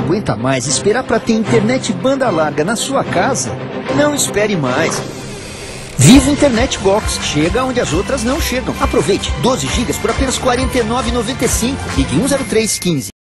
aguenta mais esperar para ter internet banda larga na sua casa? Não espere mais. Vivo Internet Box. Chega onde as outras não chegam. Aproveite 12 GB por apenas R$ 49,95. Ligue 10315.